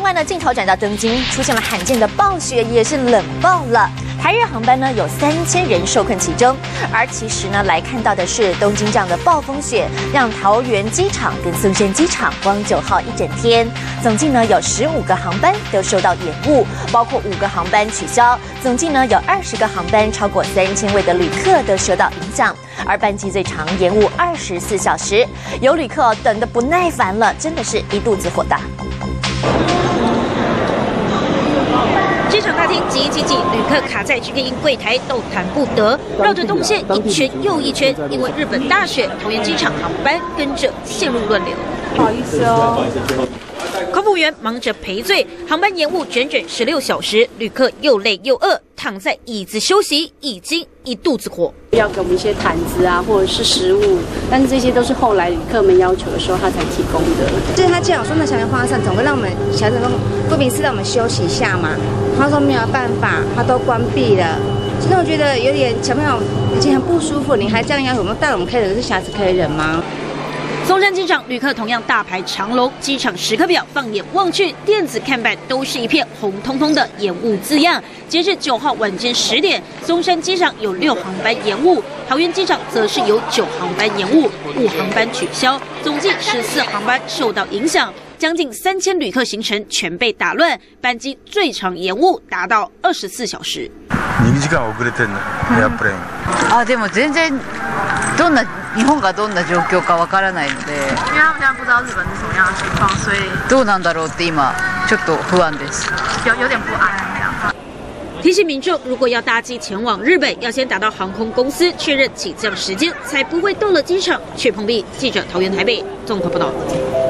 外呢，镜头转到东京，出现了罕见的暴雪，也是冷爆了。台日航班呢有3000人受困其中，而其实呢来看到的是东京这样的暴风雪，让桃园机场跟松山机场光9号一整天，总计呢有15个航班都受到延误，包括5个航班取消，总计呢有20个航班，超过3000位的旅客都受到影响，而班机最长延误24小时，有旅客等得不耐烦了，真的是一肚子火大。 机场大厅挤一挤挤，旅客卡在 check-in 柜台动弹不得，绕着动线一圈又一圈，因为日本大雪，桃园机场航班跟着陷入乱流。 不好意思哦。 空服员忙着赔罪，航班延误整整16小时，旅客又累又饿，躺在椅子休息，已经一肚子火。 要给我们一些毯子啊，或者是食物，但是这些都是后来旅客们要求的时候他才提供的。 就是他既然有说那小棉花上，总会让我们小姐说顾名思义让我们休息一下嘛。他说没有办法，他都关闭了。其实我觉得有点小朋友已经很不舒服，你还这样要求我们带我们可以忍，是瑕疵可以忍吗？ 松山机场旅客同样大排长龙，机场时刻表放眼望去，电子看板都是一片红彤彤的延误字样。截至9号晚间10点，松山机场有6航班延误，桃园机场则是有9航班延误，5航班取消，总计14航班受到影响，将近3000旅客行程全被打乱，班机最长延误达到24小时。 2時間遅れてんの、エアプレーン。 あ、でも全然日本がどんな状況かわからないので、 因为他们现在不知道日本是什么样的情况，所以どうなんだろうって今ちょっと不安です。 有点不安这样。 提醒民众，如果要搭机前往日本，要先打到航空公司确认起降时间，才不会到了机场却碰壁。记者桃园台北综合报道。